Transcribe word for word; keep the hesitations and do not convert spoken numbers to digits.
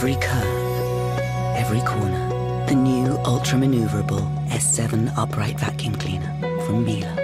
Every curve, every corner. The new ultra-maneuverable S seven upright vacuum cleaner from Miele.